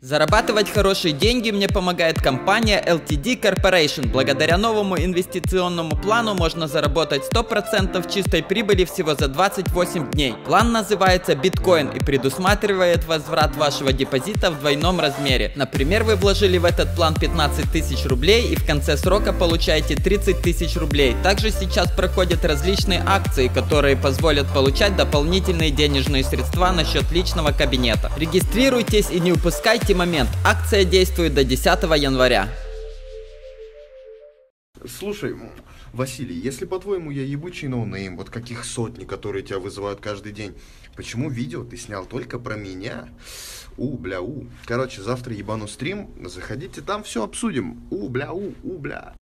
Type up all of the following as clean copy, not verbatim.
Зарабатывать хорошие деньги мне помогает компания LTD Corporation. Благодаря новому инвестиционному плану можно заработать 100% чистой прибыли всего за 28 дней. План называется биткоин и предусматривает возврат вашего депозита в двойном размере. Например, вы вложили в этот план 15 тысяч рублей и в конце срока получаете 30 тысяч рублей. Также сейчас проходят различные акции, которые позволят получать дополнительные денежные средства на счет личного кабинета. Регистрируйтесь и не упускайте момент. Акция действует до 10 января. Слушай, Василий, если по-твоему я ебучий ноунейм, вот каких сотни, которые тебя вызывают каждый день, почему видео ты снял только про меня? Бля. Короче, завтра ебану стрим, заходите, там все обсудим. Бля.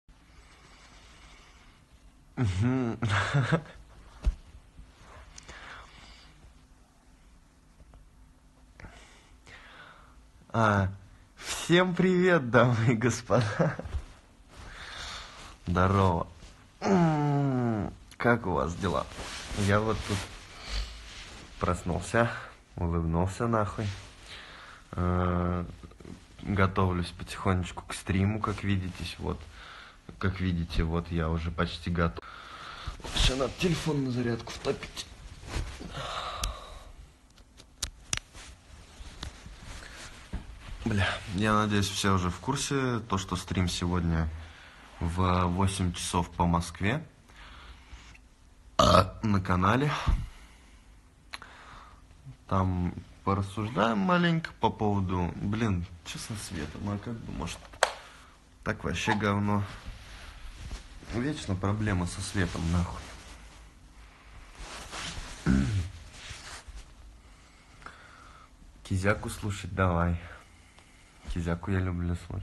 Всем привет, дамы и господа. Здорово. Как у вас дела? Я вот тут проснулся, улыбнулся нахуй. Готовлюсь потихонечку к стриму, как видите, вот я уже почти готов. Сейчас надо телефон на зарядку втопить. Бля, я надеюсь, все уже в курсе, то, что стрим сегодня в 8 часов по Москве на канале. Там порассуждаем маленько по поводу, что со светом, как бы, может, так вообще говно. Вечно проблема со светом, нахуй. Кизяку слушать давай. Кизяку я люблю слушать.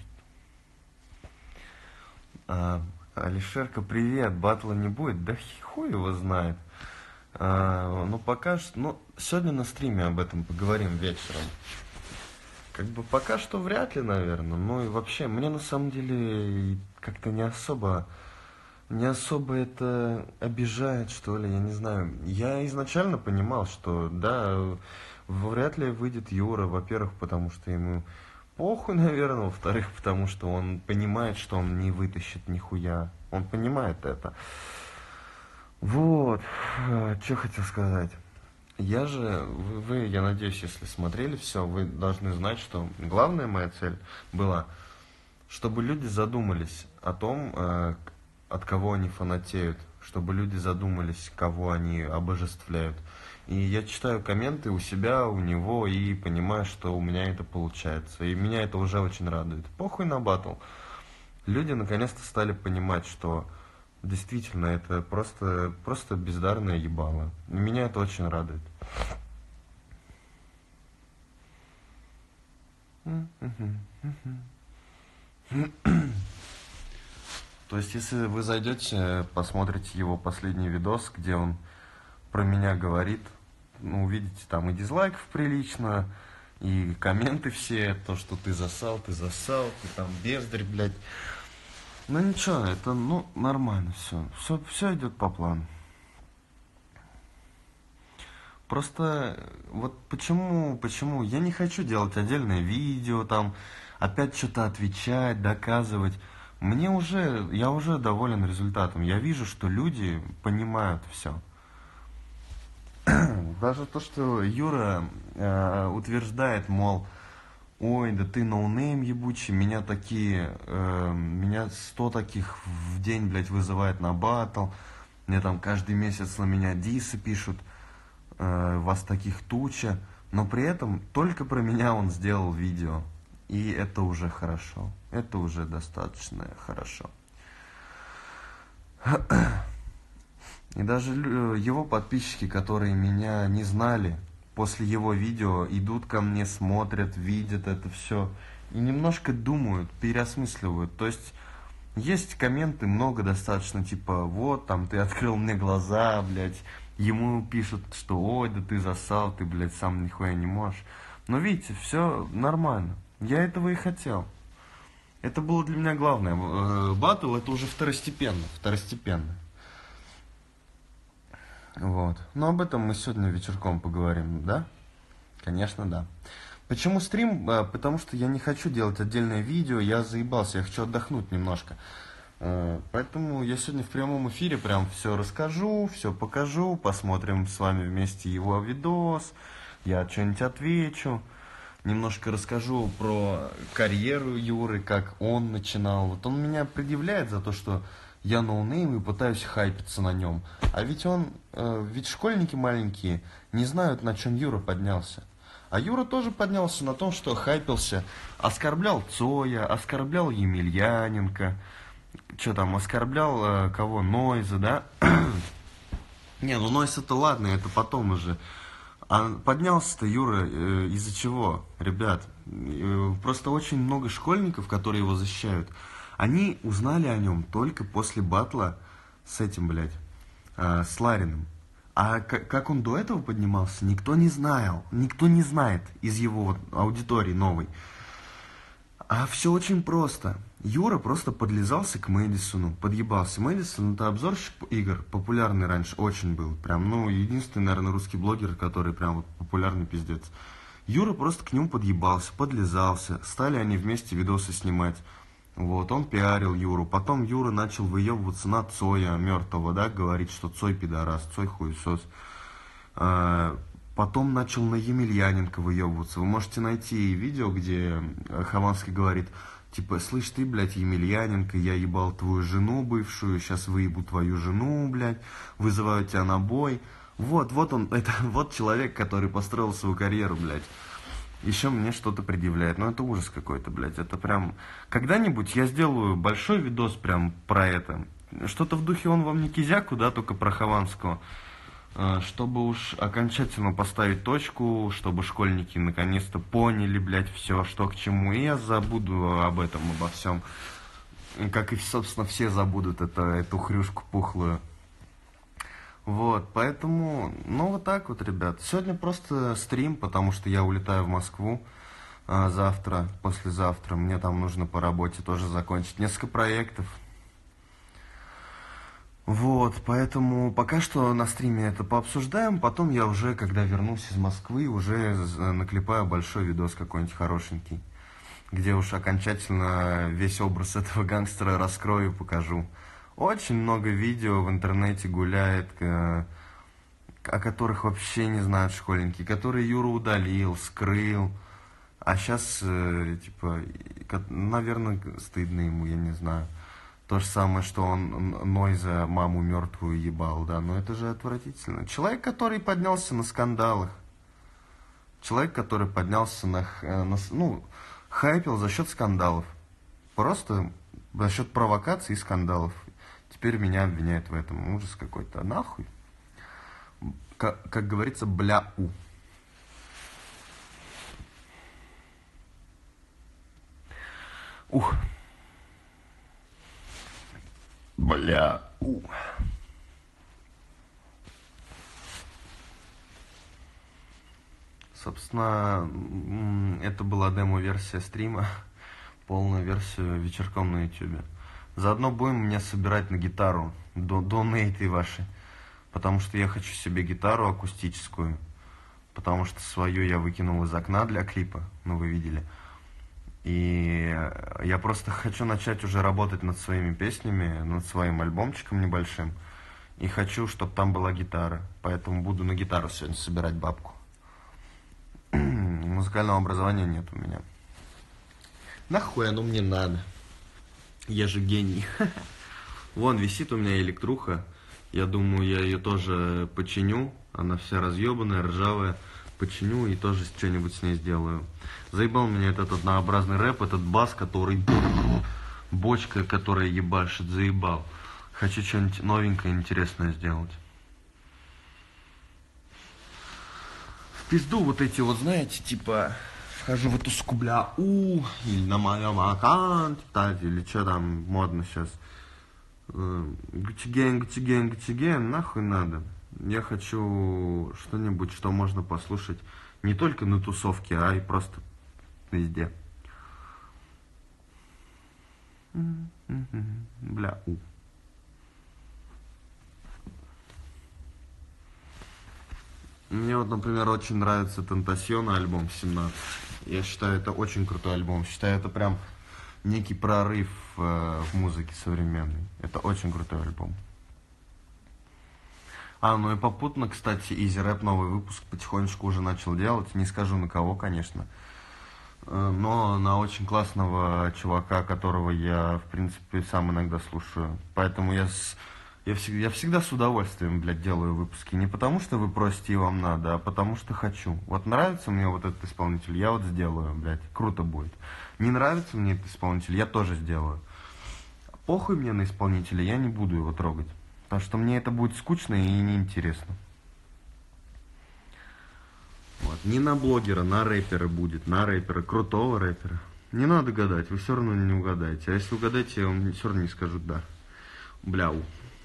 Алишерка, привет. Батла не будет? Да хуй его знает. Ну, пока что... сегодня на стриме об этом поговорим вечером. Как бы пока что вряд ли, наверное. Ну и вообще, мне на самом деле как-то не особо это обижает, что ли, я не знаю. Я изначально понимал, что, да, вряд ли выйдет Юра, во-первых, потому что ему... похуй, наверное, во-вторых, потому что он понимает, что он не вытащит нихуя. Он понимает это. Вот. Что хотел сказать. Я надеюсь, если смотрели все, вы должны знать, что главная моя цель была, чтобы люди задумались о том, от кого они фанатеют, чтобы люди задумались, кого они обожествляют. И я читаю комменты у себя, у него, и понимаю, что у меня это получается. И меня это уже очень радует. Похуй на батл. Люди наконец-то стали понимать, что действительно это просто бездарное ебало. И меня это очень радует. То есть, если вы зайдете, посмотрите его последний видос, где он про меня говорит, увидите там и дизлайков прилично, и комменты все, то, что ты засал, ты там бездарь, блядь. Ну ничего, это, нормально все идет по плану. Просто, вот почему, я не хочу делать отдельное видео, там, опять что-то отвечать, доказывать. Я уже доволен результатом, я вижу, что люди понимают все. Даже то, что Юра утверждает, мол, ой, да ты ноунейм ебучий, меня 100 таких в день, блядь, вызывает на батл, мне там каждый месяц на меня дисы пишут, вас таких туча, но при этом только про меня он сделал видео, и это уже хорошо, это уже достаточно хорошо. И даже его подписчики, которые меня не знали, после его видео идут ко мне, смотрят, видят это все. И немножко думают, переосмысливают. То есть комменты много достаточно, типа, вот, там, ты открыл мне глаза, блядь. Ему пишут, что, ой, да ты засал, ты, блядь, сам нихуя не можешь. Но видите, все нормально. Я этого и хотел. Это было для меня главное. Батл это уже второстепенно. Вот. Но об этом мы сегодня вечерком поговорим, да? Конечно, да. Почему стрим? Потому что я не хочу делать отдельное видео, я заебался, я хочу отдохнуть немножко. Поэтому я сегодня в прямом эфире прям все расскажу, все покажу, посмотрим с вами вместе его видос, я что-нибудь отвечу, немножко расскажу про карьеру Юры, как он начинал. Вот он меня предъявляет за то, что я ноунейм и пытаюсь хайпиться на нем. А ведь школьники маленькие не знают, на чем Юра поднялся. А Юра тоже поднялся на том, что хайпился, оскорблял Цоя, оскорблял Емельяненко, что там, оскорблял кого, Нойза, да? Не, ну Нойз это ладно, это потом уже. А поднялся-то Юра из-за чего, ребят? Просто очень много школьников, которые его защищают, они узнали о нем только после батла с этим, блядь, с Лариным. А как он до этого поднимался, никто не знает из его вот аудитории новой. А все очень просто. Юра просто подлизался к Мэдисону, подъебался. Мэдисон — это обзорщик игр, популярный раньше, очень был. Прям, ну, единственный, наверное, русский блогер, который прям вот популярный пиздец. Юра просто к нему подъебался, подлизался. Стали они вместе видосы снимать. Вот, он пиарил Юру. Потом Юра начал выебываться на Цоя мертвого, да, говорить, что Цой пидорас, Цой хуесос. Потом начал на Емельяненко выебываться. Вы можете найти видео, где Хованский говорит, типа, слышь ты, блядь, Емельяненко, я ебал твою жену бывшую, сейчас выебу твою жену, блядь, вызываю тебя на бой. Вот он, это вот человек, который построил свою карьеру, блядь. Еще мне что-то предъявляет. Ну, это ужас какой-то, блядь. Это прям... Когда-нибудь я сделаю большой видос прям про это. Что-то в духе «Он вам не кизяку», да, только про Хованского. Чтобы уж окончательно поставить точку, чтобы школьники наконец-то поняли, блядь, все, что к чему. И я забуду об этом, обо всем. Как и, собственно, все забудут эту хрюшку пухлую. Вот, поэтому, ну вот так вот, ребят. Сегодня просто стрим, потому что я улетаю в Москву завтра, послезавтра. Мне там нужно по работе тоже закончить несколько проектов. Вот, поэтому пока что на стриме это пообсуждаем. Потом я уже, когда вернусь из Москвы, уже наклепаю большой видос какой-нибудь хорошенький, где уж окончательно весь образ этого гангстера раскрою и покажу. Очень много видео в интернете гуляет, о которых вообще не знают школьники, которые Юра удалил, скрыл. А сейчас, типа, наверное, стыдно ему, я не знаю. То же самое, что он Нойза маму мертвую ебал, да, но это же отвратительно. Человек, который поднялся на скандалах. Человек, который поднялся хайпил за счет скандалов. Просто за счет провокаций и скандалов. Теперь меня обвиняют в этом. Ужас какой-то. Нахуй. Как говорится, бля-у. Ух. Бля-у. Собственно, это была демо-версия стрима. Полную версию вечерком на ютубе. Заодно будем мне собирать на гитару донейты ваши. Потому что я хочу себе гитару акустическую. Потому что свою я выкинул из окна для клипа. Ну, вы видели. И я просто хочу начать уже работать над своими песнями, над своим альбомчиком небольшим. И хочу, чтобы там была гитара. Поэтому буду на гитару сегодня собирать бабку. Музыкального образования нет у меня. Нахуй оно мне надо? Я же гений. Вон висит у меня электруха. Я думаю, я ее тоже починю. Она вся разъебанная, ржавая. Починю и тоже что-нибудь с ней сделаю. Заебал меня этот однообразный рэп, этот бас, который... Бочка, которая ебашит, заебал. Хочу что-нибудь новенькое, интересное сделать. В пизду вот эти вот, знаете, типа... Вхожу в эту скубля-у, или на моем аккаунте, или что там модно сейчас. Гучиген, нахуй надо. Я хочу что-нибудь, что можно послушать не только на тусовке, а и просто везде. Бля-у. Мне вот, например, очень нравится Тентасьона, альбом 17. Я считаю, это очень крутой альбом. Считаю, это прям некий прорыв в музыке современной. Это очень крутой альбом. Ну и попутно, кстати, Easy Rap новый выпуск потихонечку уже начал делать. Не скажу на кого, конечно. Но на очень классного чувака, которого я, в принципе, сам иногда слушаю. Поэтому я всегда с удовольствием, блядь, делаю выпуски. Не потому, что вы просите и вам надо, а потому, что хочу. Вот нравится мне вот этот исполнитель, я вот сделаю, блядь, круто будет. Не нравится мне этот исполнитель, я тоже сделаю. Похуй мне на исполнителя, я не буду его трогать. Потому что мне это будет скучно и неинтересно. Вот. Не на блогера, на рэпера будет. На рэпера, крутого рэпера. Не надо гадать, вы все равно не угадаете. А если угадаете, я вам все равно не скажу да. Бляу.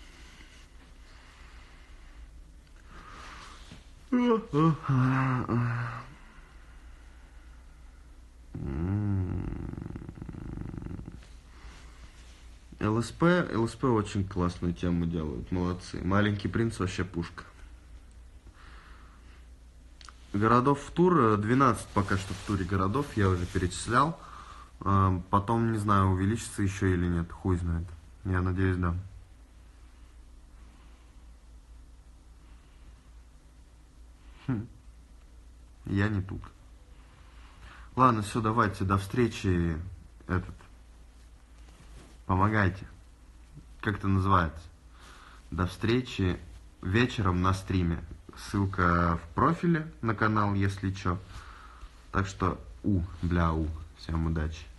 ЛСП очень классную тему делают, молодцы. Маленький принц вообще пушка. Городов в тур, 12 пока что в туре городов, я уже перечислял. Потом, не знаю, увеличится еще или нет, хуй знает. Я надеюсь, да. Я не тут. Ладно, все, давайте, до встречи. Помогайте. Как это называется? До встречи вечером на стриме. Ссылка в профиле на канал, если что. Так что, бля. Всем удачи.